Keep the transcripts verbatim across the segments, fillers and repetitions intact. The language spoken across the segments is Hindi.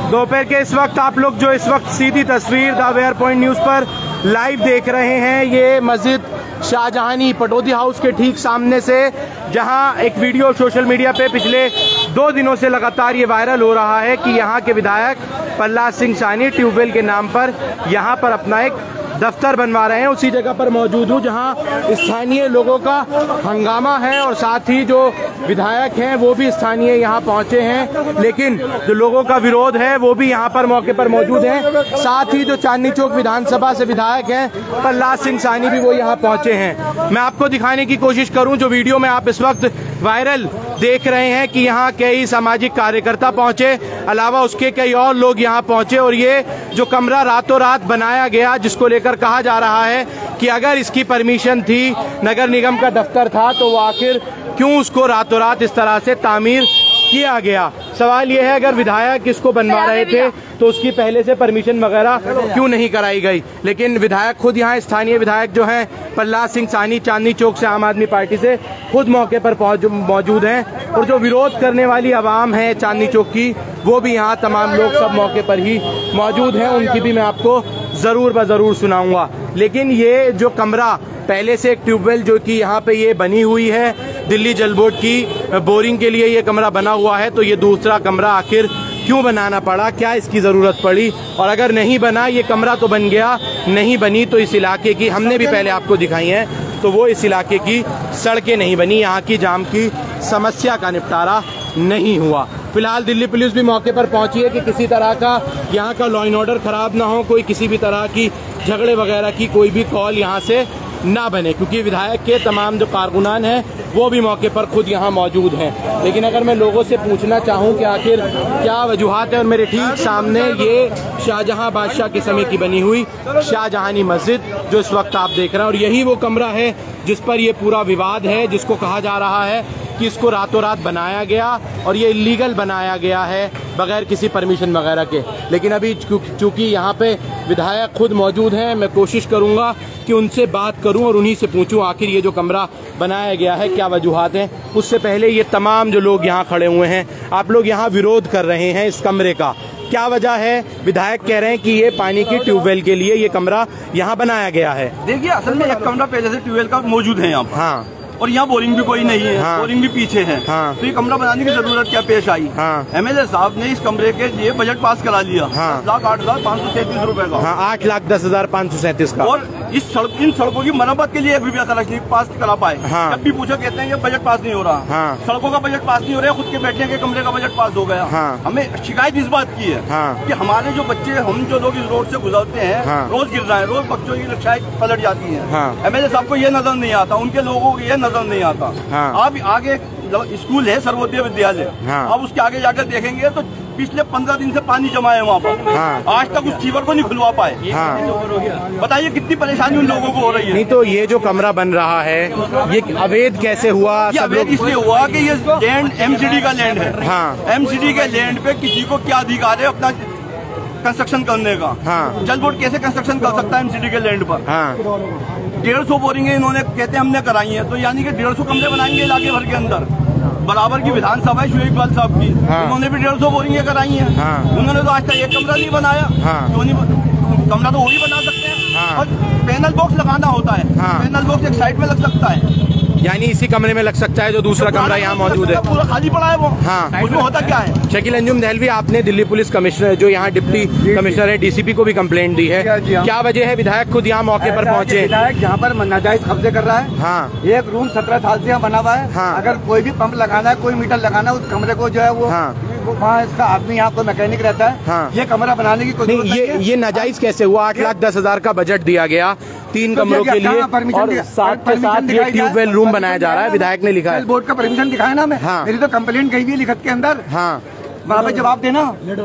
दोपहर के इस वक्त आप लोग जो इस वक्त सीधी तस्वीर द वेयर पॉइंट न्यूज़ पर लाइव देख रहे हैं, ये मस्जिद शाहजहानी पटौदी हाउस के ठीक सामने से, जहां एक वीडियो सोशल मीडिया पे पिछले दो दिनों से लगातार ये वायरल हो रहा है कि यहां के विधायक प्रहलाद सिंह साहनी ट्यूबवेल के नाम पर यहां पर अपना एक दफ्तर बनवा रहे हैं। उसी जगह पर मौजूद हूँ जहां स्थानीय लोगों का हंगामा है और साथ ही जो विधायक हैं वो भी स्थानीय यहां पहुंचे हैं, लेकिन जो लोगों का विरोध है वो भी यहां पर मौके पर मौजूद है। साथ ही जो चांदनी चौक विधानसभा से विधायक हैं प्रहलाद सिंह साहनी भी वो यहां पहुंचे हैं। मैं आपको दिखाने की कोशिश करूं, जो वीडियो में आप इस वक्त वायरल देख रहे हैं कि यहाँ कई सामाजिक कार्यकर्ता पहुंचे, अलावा उसके कई और लोग यहाँ पहुंचे और ये जो कमरा रातों रात बनाया गया, जिसको लेकर कहा जा रहा है कि अगर इसकी परमिशन थी, नगर निगम का दफ्तर था, तो वो आखिर क्यों उसको रातों रात इस तरह से तामीर किया गया। सवाल ये है, अगर विधायक इसको बनवा रहे थे तो उसकी पहले से परमिशन वगैरह क्यों नहीं कराई गई। लेकिन विधायक खुद यहाँ स्थानीय विधायक जो हैं प्रहलाद सिंह साहनी चांदनी चौक से आम आदमी पार्टी से खुद मौके पर मौजूद हैं और जो विरोध करने वाली आवाम है चांदनी चौक की, वो भी यहाँ तमाम लोग सब मौके पर ही मौजूद हैं। उनकी भी मैं आपको ज़रूर ब ज़रूर सुनाऊंगा। लेकिन ये जो कमरा पहले से एक ट्यूबवेल जो कि यहाँ पे ये बनी हुई है, दिल्ली जल बोर्ड की बोरिंग के लिए ये कमरा बना हुआ है, तो ये दूसरा कमरा आखिर क्यों बनाना पड़ा, क्या इसकी ज़रूरत पड़ी, और अगर नहीं बना, ये कमरा तो बन गया, नहीं बनी तो इस इलाके की, हमने भी पहले आपको दिखाई हैं, तो वो इस इलाके की सड़कें नहीं बनी, यहाँ की जाम की समस्या का निपटारा नहीं हुआ। फिलहाल दिल्ली पुलिस भी मौके पर पहुंची है कि किसी तरह का यहाँ का लॉ एंड ऑर्डर खराब ना हो, कोई किसी भी तरह की झगड़े वगैरह की कोई भी कॉल यहाँ से ना बने, क्योंकि विधायक के तमाम जो कारकुनान हैं वो भी मौके पर खुद यहाँ मौजूद हैं। लेकिन अगर मैं लोगों से पूछना चाहूँ कि आखिर क्या वजूहात है, और मेरे ठीक सामने ये शाहजहां बादशाह के समय की बनी हुई शाहजहानी मस्जिद जो इस वक्त आप देख रहे हैं, और यही वो कमरा है जिस पर ये पूरा विवाद है, जिसको कहा जा रहा है कि इसको रातों रात बनाया गया और ये इलीगल बनाया गया है बगैर किसी परमिशन वगैरह के। लेकिन अभी चूंकि यहाँ पे विधायक खुद मौजूद हैं, मैं कोशिश करूँगा कि उनसे बात करूं और उन्हीं से पूछूं आखिर ये जो कमरा बनाया गया है क्या वजूहात हैं। उससे पहले ये तमाम जो लोग यहाँ खड़े हुए हैं, आप लोग यहाँ विरोध कर रहे हैं इस कमरे का, क्या वजह है? विधायक कह रहे हैं कि ये पानी की ट्यूबवेल के लिए ये कमरा यहाँ बनाया गया है। देखिए, असल में एक कमरा पहले से ट्यूबवेल का मौजूद है यहाँ पर। हाँ। और यहाँ बोरिंग भी कोई नहीं है। हाँ। बोरिंग भी पीछे है। हाँ। तो ये कमरा बनाने की जरूरत क्या पेश आई? हाँ। एमएलए साहब ने इस कमरे के लिए बजट पास करा लिया। हाँ। दस लाख आठ हजार पाँच सौ सैंतीस रूपए का। हाँ, आठ लाख दस हजार पाँच सौ सैंतीस का। और इस सड़क इन सड़कों की मरम्मत के लिए एक रुपया तक नहीं पास करा पाए। हाँ। जब भी पूछो कहते हैं ये बजट पास नहीं हो रहा। हाँ। सड़कों का बजट पास नहीं हो रहा है, खुद के बैठने के कमरे का बजट पास हो गया। हाँ। हमें शिकायत इस बात की है। हाँ। कि हमारे जो बच्चे, हम जो लोग इस रोड से गुजरते हैं, हाँ। रोज गिर रहे हैं, रोज बच्चों की रिक्शाएं पलट जाती है। हाँ। एमएलए साहब को ये नजर नहीं आता, उनके लोगों को ये नजर नहीं आता। हाँ। अब आगे स्कूल है सर्वोदय विद्यालय। हाँ। अब उसके आगे जाकर देखेंगे तो पिछले पंद्रह दिन से पानी जमा है वहाँ पर। हाँ। आज तक उस सीवर को नहीं खुलवा पाए। हाँ। बताइए कितनी परेशानी उन लोगों को हो रही है। नहीं तो ये जो कमरा बन रहा है ये अवैध कैसे हुआ? ये अवैध इसलिए हुआ कि ये लैंड एमसीडी का लैंड है। हाँ। एमसीडी के लैंड पे किसी को क्या अधिकार है अपना कंस्ट्रक्शन करने का? हाँ। जल बोर्ड कैसे कंस्ट्रक्शन कर सकता है एमसीडी के लैंड पर? हाँ। डेढ़ सौ बोरिंगे इन्होंने कहते हैं हमने कराई है, तो यानी कि डेढ़ सौ कमरे बनाएंगे इलाके भर के अंदर। बराबर की विधानसभा है शुएब इकबाल साहब की। हाँ। उन्होंने भी डेढ़ सौ बोरिंगे कराई हैं। हाँ। उन्होंने तो आज तक एक कमरा नहीं बनाया। हाँ। तो नहीं, कमरा तो वो भी बना सकते हैं। हाँ। और पैनल बॉक्स लगाना होता है। हाँ। पैनल बॉक्स एक साइड में लग सकता है, यानी इसी कमरे में लग सकता है जो दूसरा कमरा यहाँ मौजूद है। पूरा खाली पड़ा है वो। हाँ। उसमें होता क्या है? शकील अंजुम दहलवी, आपने दिल्ली पुलिस कमिश्नर जो यहाँ डिप्टी कमिश्नर है डीसीपी को भी कंप्लेंट दी है, क्या वजह है विधायक खुद यहाँ मौके पर पहुँचे? विधायक यहाँ पर नाजायज कब्जे कर रहा है। हाँ। एक रूम सत्रह साल से यहाँ बना हुआ है। हाँ। अगर कोई भी पंप लगाना है, कोई मीटर लगाना है, उस कमरे को जो है वो वहाँ इसका आदमी यहाँ कोई मैकेनिक रहता है। हाँ। ये कमरा बनाने की कोई नहीं, ये ये नाजायज कैसे हुआ? आठ लाख दस हजार का बजट दिया गया तीन कमरों के लिए और साथ के साथ ये ट्यूबवेल रूम बनाया जा रहा है, विधायक ने लिखा है। बोर्ड का परमिशन दिखाया ना हमें। हाँ। मेरी तो कंप्लेंट गई हुई है लिखत के अंदर। हाँ। वहाँ पे जवाब देना।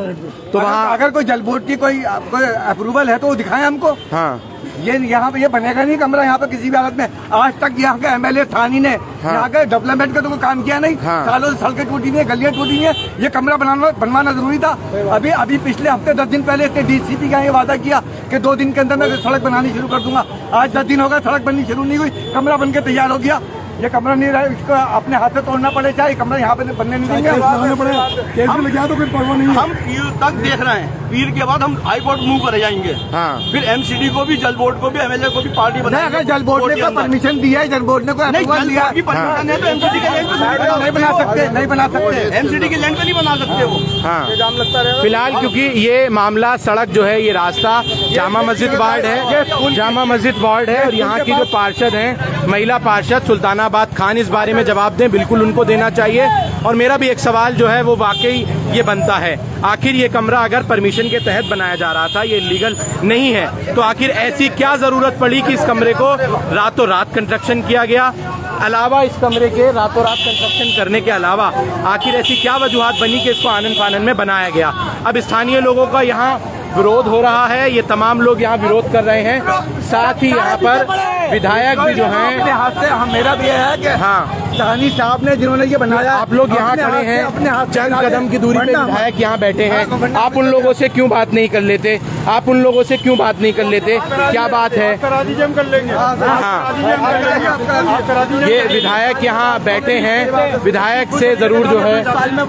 तो वहाँ अगर कोई जल बोर्ड की कोई कोई अप्रूवल है तो वो दिखाए हमको। हाँ। ये यहाँ पे ये बनेगा नहीं कमरा यहाँ पे किसी भी हालत में। आज तक यहाँ के एमएलए स्थानीय ने हाँ। यहाँ के डेवलपमेंट का तो कोई काम किया नहीं। हाँ। सालों से सड़कें टूटी हुई है, गलियां टूटी हुई है, ये कमरा बनाना बनवाना जरूरी था। अभी अभी पिछले हफ्ते दस दिन पहले इसने डीसीपी का ये वादा किया कि दो दिन के अंदर मैं सड़क बनानी शुरू कर दूंगा। आज दस दिन हो गए, सड़क बननी शुरू नहीं हुई, कमरा बन के तैयार हो गया। ये कमरा नहीं रहा, इसको अपने हाथ से तोड़ना पड़े, चाहे कमरा यहाँ पे बनने नहीं देंगे। हम पीर तक देख रहे हैं, पीर के बाद हम हाई कोर्ट मूव कर जाएंगे। हाँ। फिर एमसीडी को भी, जल बोर्ड को भी, एमएलए को भी पार्टी बनाएंगे। अगर जल बोर्ड ने परमिशन दिया है, जल बोर्ड ने कोई अप्रूवल दिया है तो एमसीडी के लैंड नहीं बना सकते, नहीं बना सकते, एमसीडी के लैंड पे नहीं बना सकते वो। हाँ। जाम लगता है फिलहाल, क्योंकि ये मामला सड़क जो है, ये रास्ता जामा मस्जिद वार्ड है, जामा मस्जिद वार्ड है, और यहाँ की जो पार्षद हैं, महिला पार्षद सुल्तानाबाद खान, इस बारे में जवाब दें, बिल्कुल उनको देना चाहिए। और मेरा भी एक सवाल जो है वो वाकई ये बनता है, आखिर ये कमरा अगर परमिशन के तहत बनाया जा रहा था, ये लीगल नहीं है, तो आखिर ऐसी क्या जरूरत पड़ी कि इस कमरे को रातों रात कंस्ट्रक्शन किया गया? अलावा इस कमरे के रातों रात कंस्ट्रक्शन करने के अलावा आखिर ऐसी क्या वजूहात बनी कि इसको आनन फानन में बनाया गया? अब स्थानीय लोगों का यहाँ विरोध हो रहा है, ये तमाम लोग यहाँ विरोध कर रहे हैं, साथ ही यहाँ पर विधायक भी जो हैं, अपने हाथ से, हम मेरा भी है कि हाँ शाहनी साहब ने जिन्होंने ये बनाया, आप लोग यहाँ खड़े हैं, चंद कदम की दूरी पे विधायक यहाँ बैठे हैं, आप उन लोगों से क्यों बात नहीं कर लेते? आप उन लोगों से क्यों बात नहीं कर लेते? क्या बात है? हाँ, ये विधायक यहाँ बैठे हैं, विधायक से जरूर जो है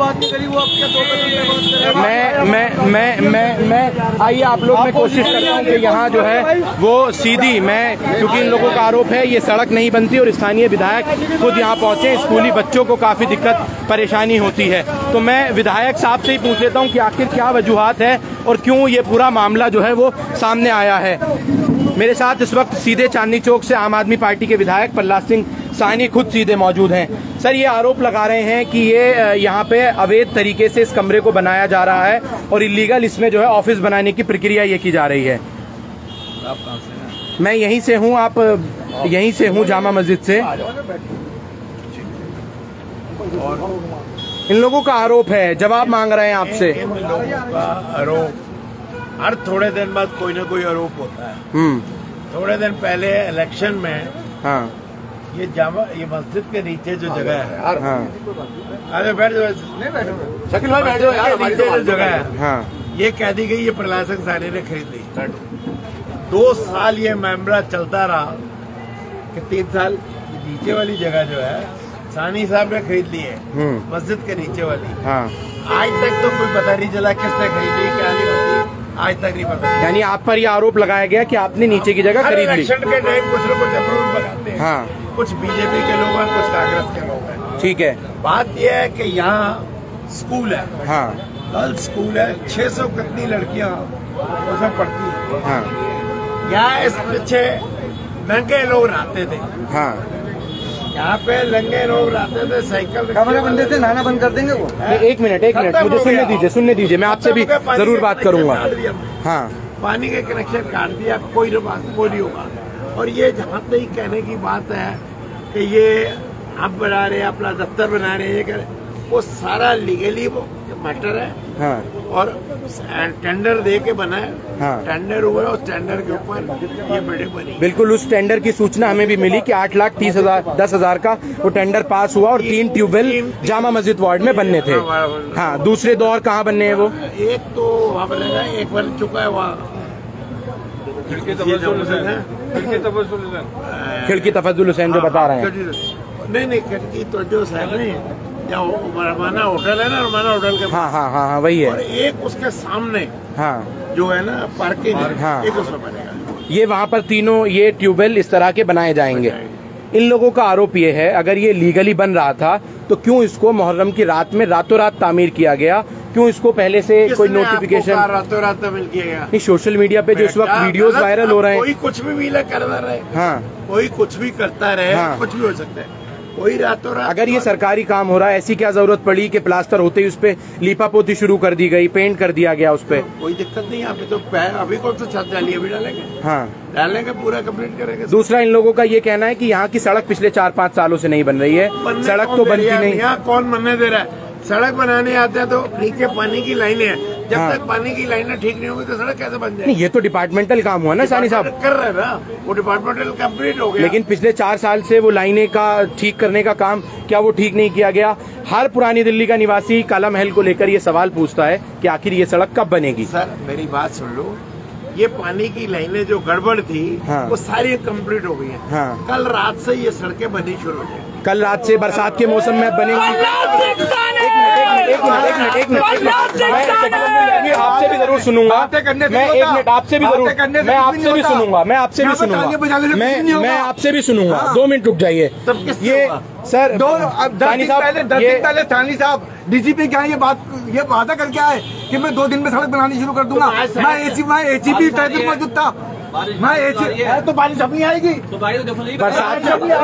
मैं मैं मैं मैं मैं आइए आप लोग, मैं कोशिश करता हूँ कि यहाँ जो है वो सीधी, मैं क्योंकि इन लोगों का आरोप है ये सड़क नहीं बनती और स्थानीय विधायक खुद यहाँ पहुँचे, स्कूली बच्चों को काफ़ी दिक्कत परेशानी होती है, तो मैं विधायक साहब से ही पूछ लेता हूँ कि आखिर क्या वजूहात है और क्यों ये पूरा मामला जो है वो सामने आया है। मेरे साथ इस वक्त सीधे चांदनी चौक से आम आदमी पार्टी के विधायक प्रहलाद सिंह साहनी खुद सीधे मौजूद हैं। सर, ये आरोप लगा रहे हैं कि ये यहाँ पे अवैध तरीके से इस कमरे को बनाया जा रहा है और इलीगल इसमें जो है ऑफिस बनाने की प्रक्रिया ये की जा रही है। आप कहाँ से हैं? मैं यहीं से हूँ, आप यहीं से हूँ, जामा मस्जिद से। इन लोगों का आरोप है, जवाब मांग रहे हैं आपसे। इन लोगों का आरोप हर थोड़े दिन बाद कोई ना कोई आरोप होता है। थोड़े दिन पहले इलेक्शन में हाँ ये जामा, ये मस्जिद के नीचे जो जगह है, हाँ अरे बैठ जाओ, शकील भाई बैठ जाओ यार, नीचे जो जगह है हाँ ये कह दी गई ये प्रहलाद सिंह साहनी ने खरीद ली। दो साल ये मामला चलता रहा कि तीन साल नीचे वाली जगह जो है साहनी साहब ने खरीद ली है, मस्जिद के नीचे वाली। हाँ आज तक तो कोई पता नहीं चला किसने खरीदी, क्या नहीं खरीदी, आज तक नहीं पता। यानी आप पर ये आरोप लगाया गया कि आपने नीचे की जगह खरीद ली। इलेक्शन के टाइम कुछ लोग कुछ अप्रूवल बनाते हैं, हाँ कुछ बीजेपी के लोग हैं, कुछ कांग्रेस के लोग हैं। ठीक है। बात यह है कि यहाँ स्कूल है, हाँ गर्ल्स स्कूल है, छह सौ कितनी लड़कियाँ उसमें पढ़ती हैं। हाँ यहाँ इस पीछे लंगे लोग रहते थे, हाँ यहाँ पे लंगे लोग रहते थे, साइकिल कमरे बंदे से नहाना बंद कर देंगे वो। एक मिनट एक मिनट मुझे सुनने दीजिए, सुनने दीजिए, मैं आपसे भी जरूर बात करूंगा। हाँ पानी के कनेक्शन काट दिया, कोई वो नहीं होगा। और ये जहाँ तक ही कहने की बात है कि ये आप बना रहे हैं, अपना दफ्तर बना रहे हैं, ये कर वो सारा लीगली वो मैटर है। हाँ और टेंडर दे के बना है, हाँ। टेंडर हुआ और टेंडर के ऊपर ये बिल्डिंग बनी। बिल्कुल, उस टेंडर की सूचना हमें भी मिली कि आठ लाख तीस हजार दस हजार का वो टेंडर पास हुआ और तीन ट्यूबवेल जामा मस्जिद वार्ड में बनने थे। हाँ, दूसरे दो और कहाँ बनने हैं वो? एक तो वहाँ बनेगा, एक बन चुका है वहाँ खिड़की तफजुल हुसैन जो बता रहे हैं। नहीं नहीं खिड़की तो जो साहब नहीं, या रमाना होटल है ना, रमाना होटल के हाँ हाँ हाँ हाँ वही है। और एक उसके सामने हाँ जो है ना पार्किंग, हाँ। एक उसमें बनेगा। ये वहाँ पर तीनों ये ट्यूबवेल इस तरह के बनाए जाएंगे। इन लोगों का आरोप ये है, अगर ये लीगली बन रहा था तो क्यों इसको मुहर्रम की रात में रातों रात तामीर किया गया? क्यों इसको पहले से कोई नोटिफिकेशन? रातों रात तामीर किया गया? नहीं, सोशल मीडिया पे जो इस वक्त वीडियोस वायरल हो रहे हैं, कोई कुछ भी मिला करता रहे, हाँ कोई कुछ भी करता रहे, हाँ। कुछ भी हो सकता है, कोई रातों रात। अगर ये सरकारी काम हो रहा है, ऐसी क्या जरूरत पड़ी कि प्लास्टर होते ही उस पे लीपा पोती शुरू कर दी गई, पेंट कर दिया गया उस पे? कोई दिक्कत नहीं, अभी तो अभी कौन सा छत डाली, अभी डालेंगे, हाँ डालेंगे, पूरा कंप्लीट करेंगे। दूसरा, इन लोगों का ये कहना है कि यहाँ की सड़क पिछले चार पाँच सालों से नहीं बन रही है। सड़क तो बनती नहीं। यहाँ कौन बनने दे रहा है? सड़क बनाने आते हैं तो नीचे पानी की लाइनें हैं, जब हाँ। तक पानी की लाइनें ठीक नहीं होगी तो सड़क कैसे बन जाएगी? नहीं, ये तो डिपार्टमेंटल काम हुआ ना सानी साहब, कर रहे हैं ना, वो डिपार्टमेंटल कंप्लीट हो गया। लेकिन पिछले चार साल से वो लाइनें का ठीक करने का काम क्या वो ठीक नहीं किया गया? हर पुरानी दिल्ली का निवासी काला महल को लेकर ये सवाल पूछता है कि आखिर ये सड़क कब बनेगी? सर मेरी बात सुन लो, ये पानी की लाइनें जो गड़बड़ थी हाँ। वो सारी कंप्लीट हो गई हैं। हाँ। कल रात से ये सड़कें बननी शुरू हो जाएंगी। कल रात से बरसात के मौसम में बनेंगी। एक मिनट एक मिनट मैं आपसे भी जरूर सुनूंगा। मैं एक मिनट आपसे भी जरूर मैं आपसे भी सुनूंगा मैं आपसे भी सुनूंगा मैं मैं आपसे भी सुनूंगा। दो मिनट रुक जाइए। ये सर दो सानी साहब पहले दस दिन पहले सानी साहब डीजीपी क्या ये बात ये वादा करके आए कि मैं दो दिन में सड़क बनानी शुरू कर दूंगा। मैं एसी मैं एसीपी ट्रैफिक मौजूद था। मैं एसी तो बारिश अब नहीं आएगी तो बरसात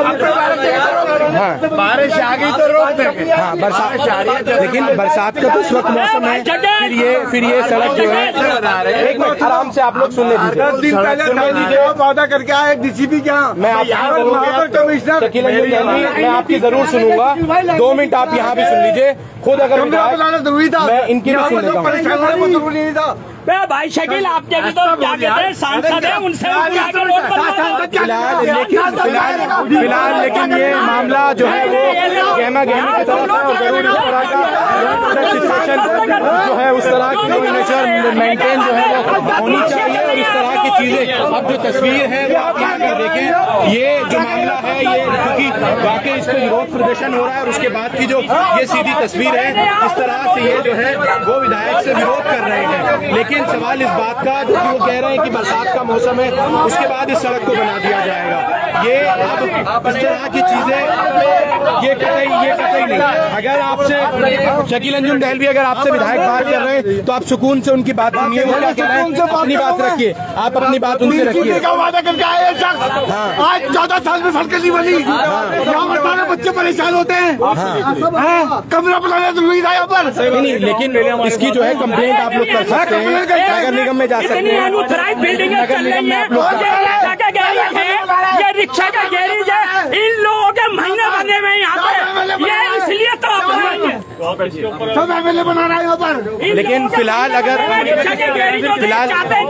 बारिश आ गई तो रोक देंगे। हाँ बरसात आ रही है लेकिन बरसात का तो इस वक्त मौसम है। फिर ये फिर ये सड़क जो है एक मिनट आराम से आप लोग सुन लीजिए। दस दिन पहले वादा करके आए डीसीपी क्या मैं कमिश्नर मैं आपकी जरूर सुनूंगा। दो मिनट आप यहाँ भी सुन लीजिए। खुद अगर जरूरी था मैं इनकी भी सुन लेता हूँ। भाई शकील आपके भी तो क्या कहते हैं सांसद है उनसे फिलहाल लेकिन फिलहाल फिलहाल लेकिन ये मामला जो है वो गहमा गहमी की तरफ है और जरूर इस तरह का सिचुएशन जो है उस तरह की नेचर मेंटेन जो है वो होनी चाहिए। और इस तरह की चीजें अब जो तस्वीर है वो आप यहाँ पर देखें। ये जो मामला है ये क्योंकि वाकई इस पर विरोध प्रदर्शन हो रहा है और उसके बाद की जो ये सीधी तस्वीर है इस तरह से ये जो है वो विधायक से विरोध कर रहे हैं। लेकिन सवाल इस बात का जो कि वो कह रहे हैं कि बरसात का मौसम है उसके बाद इस सड़क को बना दिया जाएगा। ये अब इस तरह की चीजें ये कतई ये कतई नहीं। अगर आपसे शकील अंजुम दहलवी अगर आपसे विधायक बात कर रहे हैं तो आप सुकून से उनकी बात सुनिए। वो क्या कह रहे हैं अपनी बात रखिए। आप अपनी बात उनसे रखिए। आज चौदह साल में सड़कें नहीं बनी। यहाँ पर सारे बच्चे परेशान होते हैं। कमरा बनाना जरूरी था यहाँ पर। नहीं लेकिन इसकी जो है कंप्लेंट आप लोग कर सकते हैं। नगर निगम में जा सकते हैं। नगर निगम में आप लोग ये रिक्शा का गैरेज है। इन लोगों के महीने बने हुए यहाँ पे ये इसलिए तो सब एमएलए बना रहा है यहाँ पर। लेकिन फिलहाल अगर फिलहाल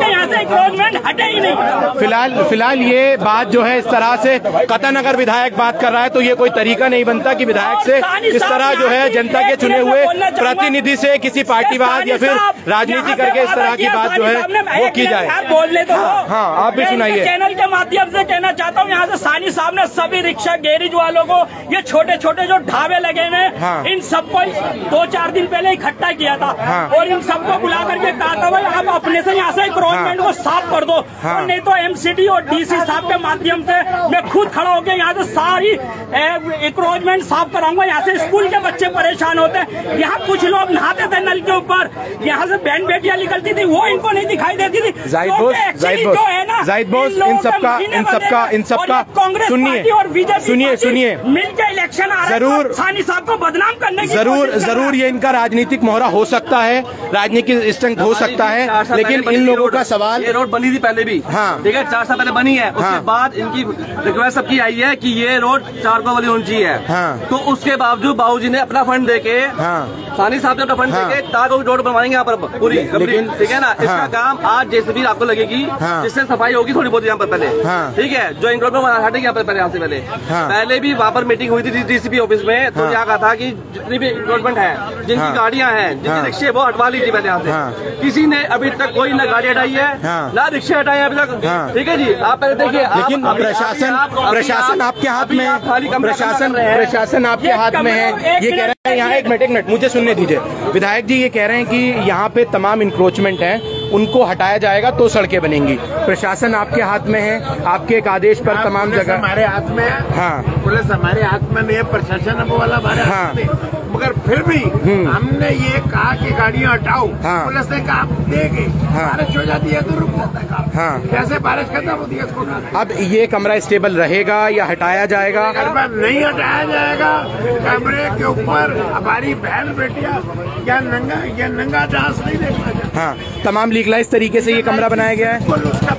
हटे ही नहीं। फिलहाल फिलहाल ये बात जो है इस तरह से कतन अगर विधायक बात कर रहा है तो ये कोई तरीका नहीं बनता कि विधायक से इस तरह जो है जनता के चुने हुए प्रतिनिधि से किसी पार्टीवाद या फिर राजनीति करके इस तरह की बात जो है वो की जाए। बोलने तो हाँ आप भी सुनाइए। चैनल के माध्यम से कहना चाहता हूँ यहाँ से सानी साहब ने सभी रिक्शा गैरेज वालों को ये छोटे छोटे जो ढाबे लगे हैं इन सबको दो चार दिन पहले इकट्ठा किया था और इन सबको बुला करके कहा था भाई आप अपने से यहाँ से इक्रोचमेंट को साफ कर दो और नहीं तो एमसीडी और डीसी साहब के माध्यम से मैं खुद खड़ा होकर यहाँ से सारी इक्रोचमेंट साफ कराऊंगा। यहाँ से स्कूल के बच्चे परेशान होते हैं। यहाँ कुछ लोग नहाते थे नल के ऊपर यहाँ से बहन बेटियां निकलती थी वो इनको नहीं दिखाई देती थी। जाहिद बोस जाहिद बोस जाहिद बोस इन सबका इन सबका इन सबका सुनिए सुनिए सुनिए मिलकर इलेक्शन आ रहा है जरूर सानी साहब को बदनाम करने की जरूर जरूर ये इनका राजनीतिक मोहरा हो सकता है राजनीतिक स्टंट हो सकता है। लेकिन इन लोगों का सवाल ये रोड बनी थी पहले भी हाँ ठीक है चार साल पहले बनी है। उसके बाद इनकी रिक्वेस्ट सबकी आई है कि ये रोड चार को वाली होनी चाहिए हाँ। तो उसके बावजूद बाबूजी ने अपना फंड देके हाँ। सानी साहब ने अपना फंड देके तार को रोड बनवाएंगे यहाँ पर पूरी ठीक है ना। इसका काम आज जैसे भी आपको लगेगी जिससे सफाई होगी थोड़ी बहुत यहाँ पर पहले ठीक है जो इन रोड पर हटेगी यहाँ पर पहले यहाँ से पहले पहले भी वहाँ पर मीटिंग हुई थी डीसीपी ऑफिस में तो यहाँ कहा था कि जितनी भी इन्क्रोचमेंट है जिनकी गाड़ियाँ हैं जिनकी रिक्शे वो हटवा लीजिए पहले यहाँ से। किसी ने अभी तक कोई ना गाड़ी हटाई है ना रिक्शे हटाए अभी तक ठीक है जी। आप पहले देखिए लेकिन प्रशासन प्रशासन आपके हाथ में है प्रशासन प्रशासन आपके हाथ में है। ये कह रहे हैं यहाँ एक मिनट एक मिनट मुझे सुनने दीजिए। विधायक जी ये कह रहे हैं कि यहाँ पे तमाम इंक्रोचमेंट हैं उनको हटाया जाएगा तो सड़कें बनेंगी। प्रशासन आपके हाथ में है आपके एक आदेश पर तमाम जगह हमारे हाथ में है हाँ पुलिस हमारे हाथ में नहीं है प्रशासन वाला हमारे हाथ में मगर फिर भी हमने ये कहा कि गाड़ियाँ हटाओ पुलिस ने कहा देंगे बारिश हो जाती है तो रुक जाता है काम हाँ। कैसे बारिश खत्म होती है इसको अब ये कमरा स्टेबल रहेगा या हटाया जाएगा? कमरा नहीं हटाया जाएगा। कमरे के ऊपर हमारी बहन बेटियां या नंगा या नंगा डांस नहीं देखना चाहते। हाँ तमाम लीगलाइज तरीके से ये कमरा बनाया गया है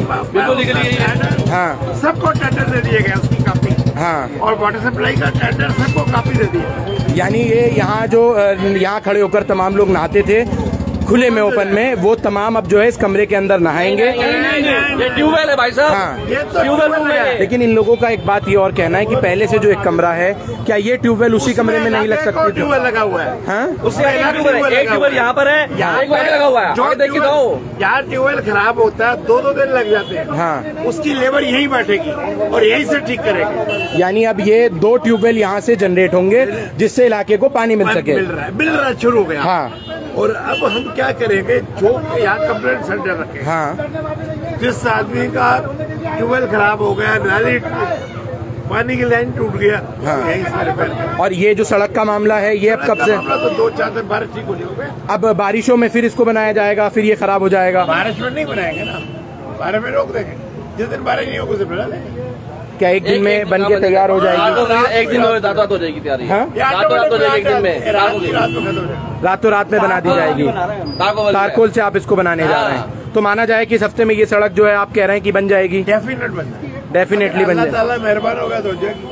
उसका हाँ सबको टेंडर दे दिए गए उसकी कापी हाँ और वाटर सप्लाई का टेंडर सबको कापी दे दिया। यानी ये यहाँ जो यहाँ खड़े होकर तमाम लोग नहाते थे खुले में ओपन में, वो तमाम अब जो है इस कमरे के अंदर नहाएंगे। ये ट्यूबवेल है भाई साहब। हाँ, ये तो ट्यूबवेल है। लेकिन इन लोगों का एक बात ये और कहना है कि पहले से जो एक कमरा है, क्या ये ट्यूबवेल उसी कमरे में नहीं लग सकती? ट्यूबवेल लगा हुआ है। हाँ? उससे एक ट्यूबवेल यहाँ पर है, यहाँ एक लगा हुआ है। जो देखिए दो यार ट्यूबवेल खराब होता है, दो दो दिन लग जाते हैं। हाँ, उसकी लेबर यहीं बैठेगी और यहीं से ठीक करेगी। यानी अब ये दो ट्यूबवेल यहाँ से जनरेट होंगे जिससे इलाके को पानी मिल सके। मिल रहा है, मिल रहा है, शुरू हो गया। हाँ, और अब हम क्या करेंगे, जो यहाँ कंप्लेंट सेंटर रखे, हाँ, जिस आदमी का ट्यूबवेल खराब हो गया, नाली पानी की लाइन टूट गया, हाँ। यहीं से रिपेयर करें। और ये जो सड़क का मामला है, ये अब कब से? तो दो चार दिन बारिश ठीक हो जाओगे। अब बारिशों में फिर इसको बनाया जाएगा, फिर ये खराब हो जाएगा। बारिश में नहीं बनाएंगे ना, बारिश में रोक देंगे। जिस दिन बारिश नहीं होगी उसे बना लेंगे। क्या एक दिन में बन के तैयार हो जाएगी? एक दिन रात रात हो जाएगी तैयारी। हाँ? रातों रात हो जाएगी, एक दिन में रातों रात में बना दी जाएगी। तारकोल से आप इसको बनाने जा रहे हैं, तो माना जाए कि इस हफ्ते में ये सड़क जो है आप कह रहे हैं कि बन जाएगी? डेफिनेट बन जाएगी, डेफिनेटली बन जाएगी। अल्लाह मेहरबान होगा तो हो जाएगी।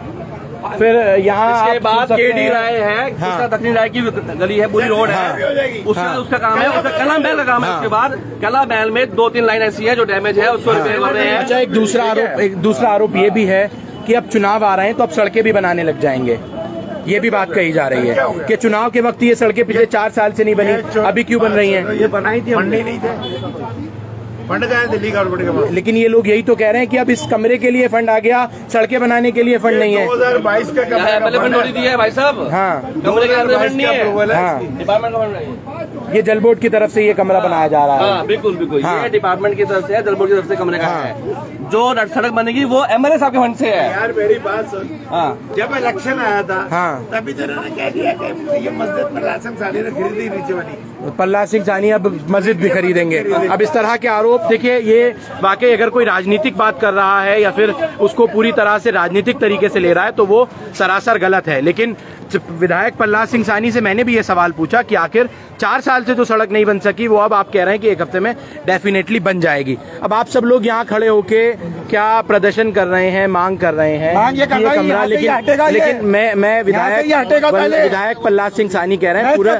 फिर यहाँ इसके बाद केडी राय है, उसका दक्षिणी राय की गली है, पूरी रोड है, उसका उसका काम है, उसका कला महल का काम है। उसके बाद कला महल में दो तीन लाइन ऐसी है जो डैमेज है, उसको रिपेयर कर रहे हैं। अच्छा, एक दूसरा आरोप एक दूसरा आरोप ये भी है कि अब चुनाव आ रहे हैं तो अब सड़कें भी बनाने लग जाएंगे। ये भी बात कही जा रही है कि चुनाव के वक्त ये सड़कें पिछले चार साल से नहीं बनी, अभी क्यों बन रही हैं? ये बनाई थी, फंड ही नहीं थे, फंड गए दिल्ली गवर्नमेंट के पास। लेकिन ये लोग यही तो कह रहे हैं कि अब इस कमरे के लिए फंड आ गया, सड़कें बनाने के लिए फंड नहीं है। दो हज़ार बाईस का पहले फंड दी है भाई साहब। हाँ, कमरे के अंदर फंड नहीं है। हाँ, डिपार्टमेंट का फंड है। ये जल बोर्ड की तरफ से ये कमरा बनाया जा रहा है। हाँ, बिल्कुल बिल्कुल, हाँ। ये डिपार्टमेंट की तरफ से है, जल बोर्ड की तरफ से कमरे का हाँ। है। जो सड़क बनेगी वो एमएलए साहब के फंड से है। यार मेरी बात सुन, हाँ, जब इलेक्शन आया था, हाँ, तभी तो इन्होंने कह दिया कि ये मस्जिद प्रहलाद सिंह सानी ने खरीदी नीचे वाली। प्रहलाद सिंह सानी अब मस्जिद भी खरीदेंगे। अब इस तरह के आरोप, देखिए ये वाकई अगर कोई राजनीतिक बात कर रहा है या फिर उसको पूरी तरह से राजनीतिक तरीके से ले रहा है तो वो सरासर गलत है। लेकिन विधायक प्रहलाद सिंह सानी से मैंने भी ये सवाल पूछा कि आखिर चार साल से जो सड़क नहीं बन सकी वो अब आप कह रहे हैं कि एक हफ्ते में डेफिनेटली बन जाएगी। अब आप सब लोग यहाँ खड़े होके क्या प्रदर्शन कर रहे हैं, मांग कर रहे हैं मांग ये कि ये कमरा, लेकिन लेकिन मैं मैं विधायक विधायक प्रहलाद सिंह सानी कह रहे हैं पूरा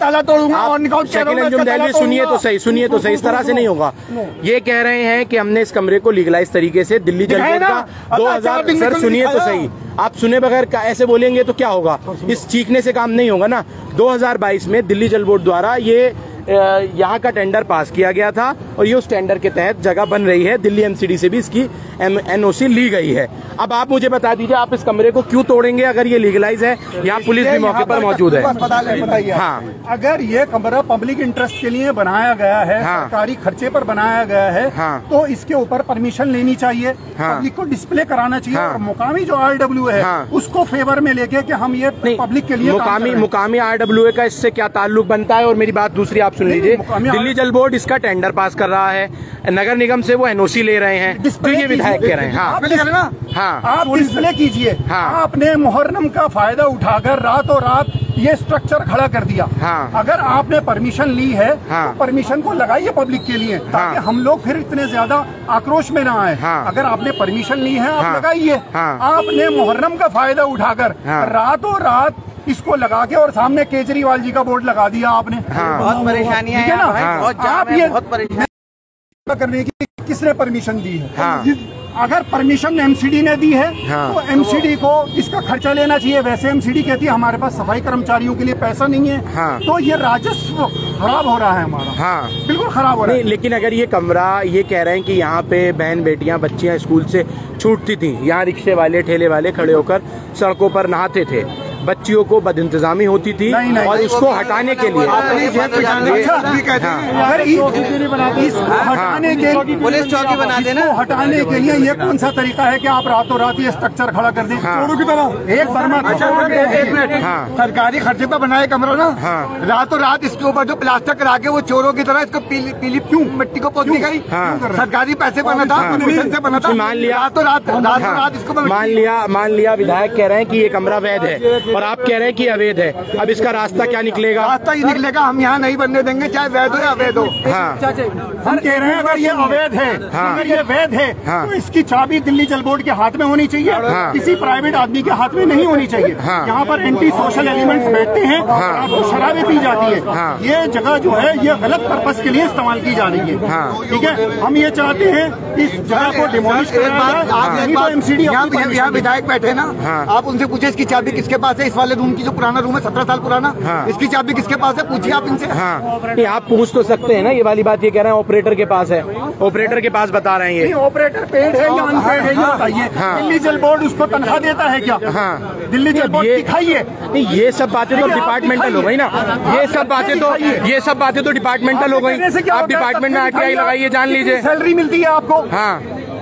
शकील अंजुम दहलवी, सुनिए तो सही सुनिए तो सही, इस तरह से नहीं होगा। ये कह रहे हैं कि हमने इस कमरे को लीगलाइज तरीके से दिल्ली जल बोर्ड का दो हजार सर सुनिए तो सही, आप सुने बगैर ऐसे बोलेंगे तो क्या होगा? इस चीखने से काम नहीं होगा ना। दो हज़ार बाईस में दिल्ली जल बोर्ड द्वारा ये यहाँ का टेंडर पास किया गया था और ये उस टेंडर के तहत जगह बन रही है। दिल्ली एमसीडी से भी इसकी एनओसी ली गई है। अब आप मुझे बता दीजिए, आप इस कमरे को क्यों तोड़ेंगे अगर ये लीगलाइज है? यहाँ पुलिस भी मौके पर मौजूद है। बताइए, हाँ, अगर ये कमरा पब्लिक इंटरेस्ट के लिए बनाया गया है, हाँ, सरकारी खर्चे पर बनाया गया है, हाँ, तो इसके ऊपर परमिशन लेनी चाहिए, हाँ, पब्लिक को डिस्प्ले कराना चाहिए, हाँ, और मुकामी जो आरडब्ल्यू है, हाँ, उसको फेवर में लेके कि हम ये पब्लिक के लिए मुकामी मुकामी आरडब्ल्यूए का इससे क्या ताल्लुक बनता है? और मेरी बात दूसरी आप सुन लीजिए, दिल्ली जल बोर्ड इसका टेंडर पास कर रहा है, नगर निगम से वो एनओसी ले रहे हैं, तो ये विधायक कह रहे हैं। हाँ, हाँ, आप डिस्प्ले कीजिए। हाँ, आपने मुहर्रम का फायदा उठाकर रातों रात ये स्ट्रक्चर खड़ा कर दिया। हाँ, अगर आपने परमिशन ली है, हाँ, तो परमिशन को लगाइए पब्लिक के लिए, ताकि हाँ, हम लोग फिर इतने ज्यादा आक्रोश में ना आए। हाँ, अगर आपने परमिशन ली है, आप हाँ, लगाइए। हाँ, आपने मुहर्रम का फायदा उठाकर हाँ, रातों रात इसको लगा के और सामने केजरीवाल जी का बोर्ड लगा दिया आपने। हाँ, बहुत परेशानियां है ना, आप ये बहुत परेशान करने की किसने परमिशन दी है? हाँ, अगर परमिशन एमसीडी ने दी है, हाँ, तो एमसीडी को इसका खर्चा लेना चाहिए। वैसे एमसीडी कहती है हमारे पास सफाई कर्मचारियों के लिए पैसा नहीं है। हाँ, तो ये राजस्व खराब हो रहा है हमारा। हाँ, बिल्कुल खराब हो रहा है। लेकिन अगर ये कमरा, ये कह रहे हैं कि यहाँ पे बहन बेटियां बच्चियां स्कूल से छूटती थी, यहाँ रिक्शे वाले ठेले वाले खड़े होकर सड़कों पर नहाते थे, बच्चियों को बदइंतजामी होती थी, नहीं, नहीं, और इसको हटाने के लिए अगर इसको हटाने के पुलिस चौकी बना देना, हटाने के लिए ये कौन सा तरीका है कि आप रातों रात ये स्ट्रक्चर खड़ा कर दें? चोरों की तरह एक बर्मा। सरकारी खर्चे पर बनाए कमरा ना, रातों रात इसके ऊपर जो प्लास्टर करा के वो चोरों की तरह इसको पीली क्यों मिट्टी को पोतनी गई? सरकारी पैसे बना था, से बना था। मान लिया रातों रात रातों रात इसको मान लिया मान लिया विधायक कह रहे हैं कि ये कमरा वैध है, और आप कह रहे हैं कि अवैध है। अब इसका रास्ता क्या निकलेगा? रास्ता ही निकलेगा, हम यहाँ नहीं बनने देंगे, चाहे वैध हो या अवैध हो। हाँ हम कह रहे हैं अगर ये अवैध है, हाँ। अगर ये वैध है हाँ। तो इसकी चाबी दिल्ली जल बोर्ड के हाथ में होनी चाहिए, हाँ। किसी प्राइवेट आदमी के हाथ में नहीं होनी चाहिए। हाँ। यहाँ पर एंटी सोशल एलिमेंट्स बैठते हैं, हाँ। शराबें पी जाती है। हाँ। ये जगह जो है ये गलत पर्पज के लिए इस्तेमाल की जा रही है। हाँ। ठीक है, हम ये चाहते हैं इस जगह को डिमोलिश एक बात, आप एक बात, एमसीडी यहाँ विधायक बैठे ना, हाँ। आप उनसे पूछे इसकी चाबी किसके पास है, इस वाले रूम की जो पुराना रूम है सत्रह साल पुराना, हाँ। इसकी चाबी किसके पास है, पूछिए आप इनसे। हाँ नहीं, आप पूछ तो सकते हैं ना, ये वाली बात ये कह रहे हैं ऑपरेटर के पास है, ऑपरेटर के पास बता रहे हैं ये। ऑपरेटर पेड है या अनपेड है ये बताइए। हाँ। दिल्ली जल बोर्ड उसको तनख्वाह देता है क्या? हाँ। दिल्ली जल बोर्ड ये- दिखाइए। नहीं, ये सब बातें तो डिपार्टमेंटल हो गई ना, ये सब बातें तो ये सब बातें तो डिपार्टमेंटल हो गई। आप डिपार्टमेंट में आरटीआई लगाइए, जान लीजिए। सैलरी मिलती है आपको? हाँ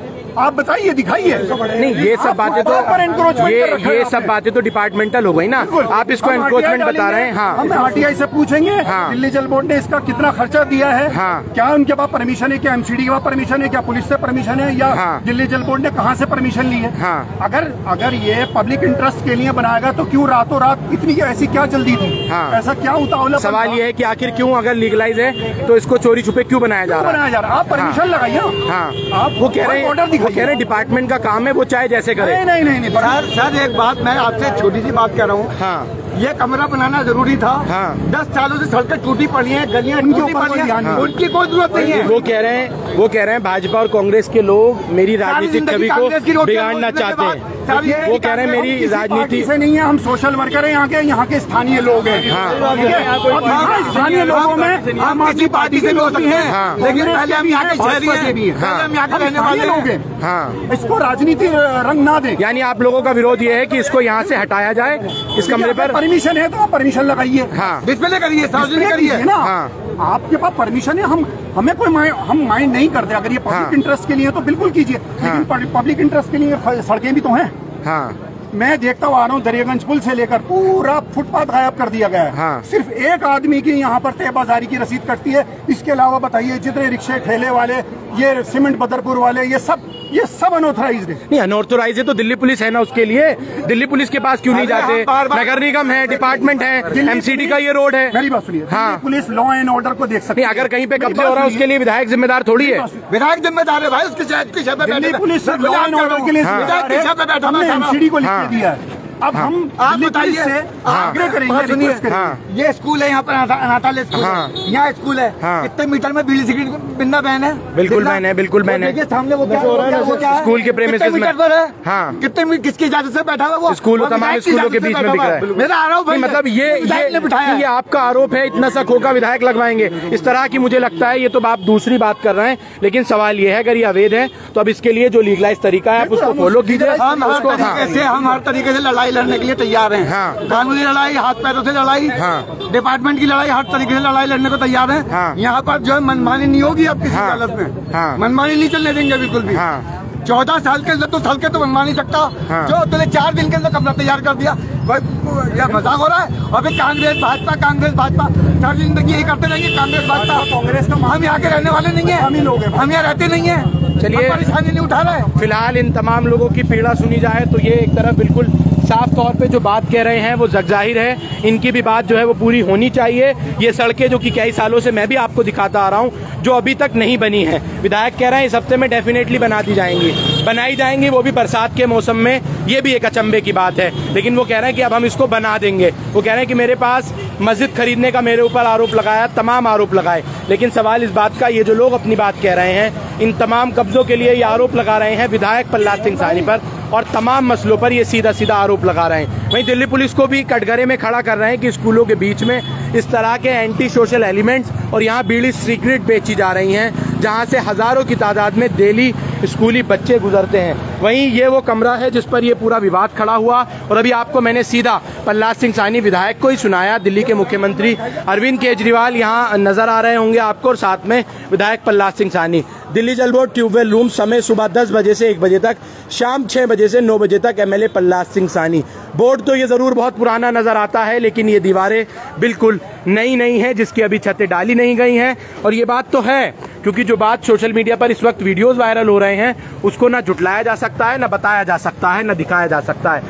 आप बताइए, दिखाइए। नहीं, ये सब बातें तो ये ये सब बातें तो डिपार्टमेंटल हो गई ना, आप इसको एनक्रोचमेंट बता रहे हैं। हाँ हम आरटीआई से पूछेंगे हाँ। दिल्ली जल बोर्ड ने इसका कितना खर्चा दिया है, हाँ। क्या उनके पास परमिशन है, क्या एमसीडी के पास परमिशन है, क्या पुलिस से परमिशन है, या हाँ। दिल्ली जल बोर्ड ने कहाँ से परमिशन ली है। हाँ। अगर अगर ये पब्लिक इंटरेस्ट के लिए बनाएगा तो क्यों रातों रात इतनी ऐसी क्या जल्दी थी? हाँ। ऐसा क्या उतावला? सवाल ये है कि आखिर क्यों, अगर लीगलाइज है तो इसको चोरी छुपे क्यों बनाया जा रहा है? बनाया जा रहा है? आप परमिशन लगाइए। हाँ आप वो कह रहे हैं, ऑर्डर वो कह रहे दिखाइए। हैं डिपार्टमेंट का काम है, वो चाहे जैसे करे। नहीं नहीं नहीं नहीं सर सर एक बात मैं आपसे छोटी सी बात कह रहा हूँ, हाँ ये कमरा बनाना जरूरी था। हाँ। दस सालों से सड़कें टूटी पड़ी हैं, गलियां उनके टूटी ऊपर पड़ी कोई ध्यान हैं, नहीं। उनकी कोई जरूरत नहीं है। वो कह रहे हैं वो कह रहे हैं भाजपा और कांग्रेस के लोग मेरी राजनीतिक जिंदगी छवि कांग्रेस की को रोटियां बिगाड़ना बेचने के चाहते बाद हैं। सारी वो कह रहे हैं मेरी किसी राजनीति पार्टी से नहीं है, हम सोशल वर्कर हैं, यहाँ के यहाँ के स्थानीय लोग हैं। हाँ। ठीक है? अब यहाँ स्थानीय लोगों में हम किसी पार्टी से लोग हैं, हाँ। लेकिन पहले हम यहाँ के शहरी भाजपा के भी हैं, हैं। पहले हम यहाँ के हम रहने स्थानीय वाले लोग हैं। हैं। हाँ इसको राजनीति रंग ना दें। यानी आप लोगों का विरोध ये है कि इसको यहाँ से हटाया जाए, इस कमरे पर। परमिशन है तो आप परमिशन लगाइए। हाँ डिस्प्ले करिए, सार्वजनिक डिस्प्ले करिए कीजिए ना। हाँ। आपके पास परमिशन है, हम हमें कोई माइ- हम माइंड नहीं करते। अगर ये पब्लिक हाँ। इंटरेस्ट के लिए है तो बिल्कुल कीजिए, लेकिन पब्लिक इंटरेस्ट के लिए फ- सड़कें भी तो हैं। हाँ मैं देखता हुआ आ रहा हूँ, दरियागंज पुल से लेकर पूरा फुटपाथ गायब कर दिया गया है। हाँ। सिर्फ एक आदमी की यहाँ पर तय बाजारी की रसीद कटती है। इसके अलावा बताइए जितने रिक्शे ठेले वाले, ये सीमेंट बदरपुर वाले, ये सब ये सब अनऑथराइज्ड है। नहीं, अनऑथोराइज है तो दिल्ली पुलिस है ना उसके लिए। दिल्ली पुलिस के पास क्यों नहीं अरे जाते? हम बार बार- नगर निगम है, डिपार्टमेंट है, दिल्ली एमसीडी का पुलिस- ये रोड है। मेरी बात सुनिए, हाँ। Delhi police law and order को देख सकती नहीं, है। अगर कहीं पे मेरी कब्जे बात हो रहा है सुनिए। उसके लिए विधायक जिम्मेदार थोड़ी है। विधायक जिम्मेदार है भाई, उसकी शायद की शब्द Delhi police law and order के लिए हाँ। जिम्मेदार है। विधायक की शब्द बैठा हमने था ना। एमसीडी को लिख हाँ। के दिया है। अब हम आप दिल्ली पुलिस बताइए, से आग्रह करेंगे, बात सुनिए, रिक्वेस्ट करेंगे। हाँ। ये स्कूल है, यहाँ पर अनाथा- अनाथालय स्कूल हाँ। है, यहाँ स्कूल है, हाँ। कितने मीटर में बीड़ी सिगरेट बिंदा बैन है? बिल्कुल बिंदा? बैन है, बिल्कुल बैन है। वो देखिए सामने वो क्या वो क्या- वो क्या है? स्कूल के premises कितने में। मीटर पर है? हाँ। कितने मी- किसकी इजाजत से बैठा हुआ वो? स्कूल वो तमाम विधायक की स्कूलों के इजाजत से बीच में बैठा दिख हुआ रहा है। मेरा आरोप नहीं, है, मतलब ये विधायक ने बिठाया ये ये आपका आरोप है, इतना सा खोखा विधायक लगवाएंगे इस तरह की, मुझे लगता है ये तो आप दूसरी बात कर रहे हैं। लेकिन सवाल ये है, अगर ये अवैध है तो अब इसके लिए जो लीगलाइज तरीका है आप उसको फॉलो कीजिए। हम हर उसको हाँ। तरीके से हम हर तरीके से लड़ाई लड़ने के लिए तैयार हैं। हाँ। कानूनी लड़ाई, हाथ पैरों से लड़ाई, हाँ। डिपार्टमेंट की लड़ाई, हर तरीके से लड़ाई लड़ने को तैयार हैं। हाँ। यहाँ पर जो है मनमानी नहीं होगी अब किसी हाँ। हालत में। हाँ। मनमानी नहीं चलने देंगे बिल्कुल भी। हाँ। चौदह साल के अंदर तो साल के तो मनवा नहीं सकता। हाँ। जो तुमने चार दिन के अंदर कमरा तैयार कर दिया, कोई यह मजाक हो रहा है? और फिर कांग्रेस भाजपा कांग्रेस भाजपा सारी जिंदगी यही करते रहेंगे। कांग्रेस भाजपा कांग्रेस का हम यहाँ के रहने वाले नहीं है, हम ही लोग हैं। हम यहाँ रहते नहीं है। चलिए। हम परेशानी नहीं उठा रहे। फिलहाल इन तमाम लोगों की पीड़ा सुनी जाए तो ये एक तरफ बिल्कुल साफ तौर पे जो बात कह रहे हैं वो जग जाहिर है, इनकी भी बात जो है वो पूरी होनी चाहिए। ये सड़कें जो कि कई सालों से मैं भी आपको दिखाता आ रहा हूँ, जो अभी तक नहीं बनी है, विधायक कह रहे हैं इस हफ्ते में डेफिनेटली बना दी जाएंगी, बनाई जाएंगी, वो भी बरसात के मौसम में। ये भी एक अचंभे की बात है, लेकिन वो कह रहे हैं कि अब हम इसको बना देंगे। वो कह रहे हैं कि मेरे पास मस्जिद खरीदने का मेरे ऊपर आरोप लगाया, तमाम आरोप लगाए, लेकिन सवाल इस बात का, ये जो लोग अपनी बात कह रहे हैं, इन तमाम कब्जों के लिए ये आरोप लगा रहे हैं विधायक प्रहलाद सिंह साहनी पर, और तमाम मसलों पर ये सीधा सीधा आरोप लगा रहे हैं। वहीं दिल्ली पुलिस को भी कटघरे में खड़ा कर रहे हैं कि स्कूलों के बीच में इस तरह के एंटी सोशल एलिमेंट्स और यहाँ बीड़ी सिगरेट बेची जा रही हैं, जहाँ से हजारों की तादाद में डेली स्कूली बच्चे गुजरते हैं। वहीं ये वो कमरा है जिस पर ये पूरा विवाद खड़ा हुआ, और अभी आपको मैंने सीधा प्रहलाद सिंह साहनी विधायक को ही सुनाया। दिल्ली के मुख्यमंत्री अरविंद केजरीवाल यहाँ नजर आ रहे होंगे आपको, और साथ में विधायक प्रहलाद सिंह साहनी। दिल्ली जल बोर्ड ट्यूबवेल रूम, समय सुबह दस बजे से एक बजे तक, शाम छह बजे से नौ बजे तक, एमएलए प्रहलाद सिंह साहनी। बोर्ड तो ये जरूर बहुत पुराना नजर आता है, लेकिन ये दीवारें बिल्कुल नई नहीं है, जिसकी अभी छतें डाली नहीं गई हैं। और ये बात तो है, क्योंकि जो बात सोशल मीडिया पर इस वक्त वीडियोस वायरल हो रहे हैं, उसको ना जुटलाया जा सकता है, ना बताया जा सकता है, ना दिखाया जा सकता है।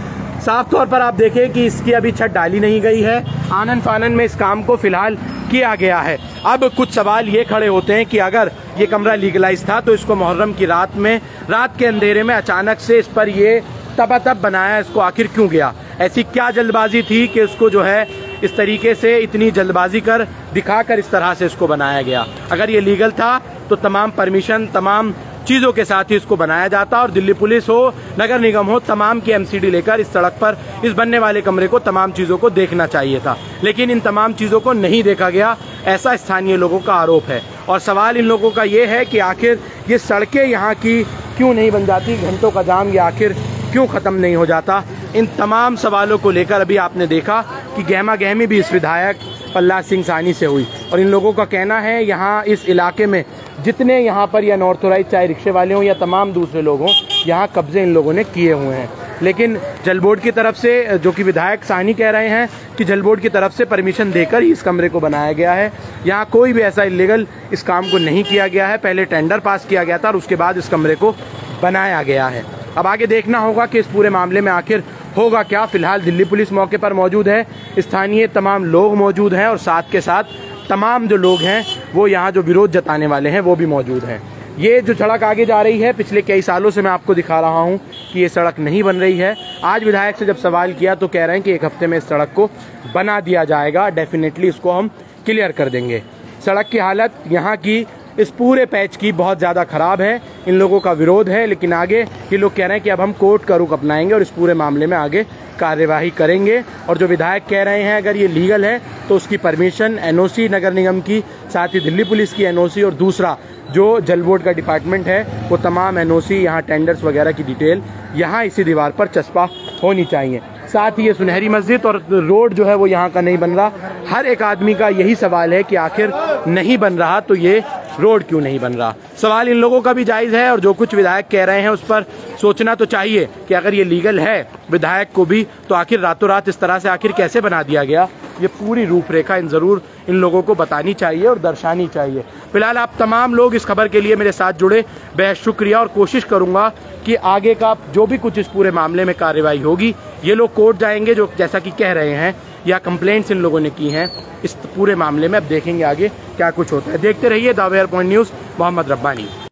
साफ तौर पर आप देखें कि इसकी अभी छत डाली नहीं गई है, आनन फानन में इस काम को फिलहाल किया गया है। अब कुछ सवाल ये खड़े होते हैं कि अगर ये कमरा लीगलाइज था तो इसको मुहर्रम की रात में, रात के अंधेरे में अचानक से इस पर ये तबातब बनाया, इसको आखिर क्यों गया? ऐसी क्या जल्दबाजी थी कि इसको जो है इस तरीके से इतनी जल्दबाजी कर दिखाकर इस तरह से इसको बनाया गया? अगर ये लीगल था तो तमाम परमिशन, तमाम चीज़ों के साथ ही इसको बनाया जाता और दिल्ली पुलिस हो, नगर निगम हो, तमाम की एमसीडी लेकर इस सड़क पर इस बनने वाले कमरे को, तमाम चीज़ों को देखना चाहिए था। लेकिन इन तमाम चीज़ों को नहीं देखा गया, ऐसा स्थानीय लोगों का आरोप है। और सवाल इन लोगों का ये है कि आखिर ये सड़कें यहाँ की क्यों नहीं बन जाती, घंटों का जाम ये आखिर क्यों ख़त्म नहीं हो जाता? इन तमाम सवालों को लेकर अभी आपने देखा कि गहमा गहमी भी इस विधायक प्रहलाद सिंह साहनी से हुई और इन लोगों का कहना है यहाँ इस इलाके में जितने यहाँ पर या अनऑथोराइज चाहे रिक्शे वाले हों या तमाम दूसरे लोग हों, यहाँ कब्जे इन लोगों ने किए हुए हैं। लेकिन जल बोर्ड की तरफ से, जो कि विधायक साहनी कह रहे हैं कि जल बोर्ड की तरफ से परमिशन देकर ही इस कमरे को बनाया गया है। यहाँ कोई भी ऐसा इलीगल इस काम को नहीं किया गया है। पहले टेंडर पास किया गया था और उसके बाद इस कमरे को बनाया गया है। अब आगे देखना होगा कि इस पूरे मामले में आखिर होगा क्या। फिलहाल दिल्ली पुलिस मौके पर मौजूद है, स्थानीय तमाम लोग मौजूद हैं और साथ के साथ तमाम जो लोग हैं वो यहाँ जो विरोध जताने वाले हैं वो भी मौजूद हैं। ये जो सड़क आगे जा रही है, पिछले कई सालों से मैं आपको दिखा रहा हूँ कि ये सड़क नहीं बन रही है। आज विधायक से जब सवाल किया तो कह रहे हैं कि एक हफ्ते में इस सड़क को बना दिया जाएगा, डेफिनेटली इसको हम क्लियर कर देंगे। सड़क की हालत यहाँ की इस पूरे पैच की बहुत ज़्यादा ख़राब है। इन लोगों का विरोध है, लेकिन आगे ये लोग कह रहे हैं कि अब हम कोर्ट का रुख अपनाएंगे और इस पूरे मामले में आगे कार्यवाही करेंगे। और जो विधायक कह रहे हैं अगर ये लीगल है तो उसकी परमिशन, एनओसी नगर निगम की, साथ ही दिल्ली पुलिस की एनओसी और दूसरा जो जल बोर्ड का डिपार्टमेंट है वो तमाम एनओसी, यहाँ टेंडर्स वगैरह की डिटेल यहाँ इसी दीवार पर चस्पा होनी चाहिए। साथ ही ये सुनहरी मस्जिद और रोड जो है वो यहाँ का नहीं बन रहा। हर एक आदमी का यही सवाल है कि आखिर नहीं बन रहा तो ये रोड क्यों नहीं बन रहा। सवाल इन लोगों का भी जायज़ है और जो कुछ विधायक कह रहे हैं उस पर सोचना तो चाहिए कि अगर ये लीगल है विधायक को भी, तो आखिर रातों रात इस तरह से आखिर कैसे बना दिया गया। ये पूरी रूपरेखा इन ज़रूर इन लोगों को बतानी चाहिए और दर्शानी चाहिए। फिलहाल आप तमाम लोग इस खबर के लिए मेरे साथ जुड़े, बेहद शुक्रिया। और कोशिश करूँगा कि आगे का जो भी कुछ इस पूरे मामले में कार्रवाई होगी, ये लोग कोर्ट जाएंगे जो जैसा कि कह रहे हैं, या कंप्लेंट्स इन लोगों ने की हैं इस पूरे मामले में। अब देखेंगे आगे क्या कुछ होता है। देखते रहिए the where point news. Mohammad Rabbani.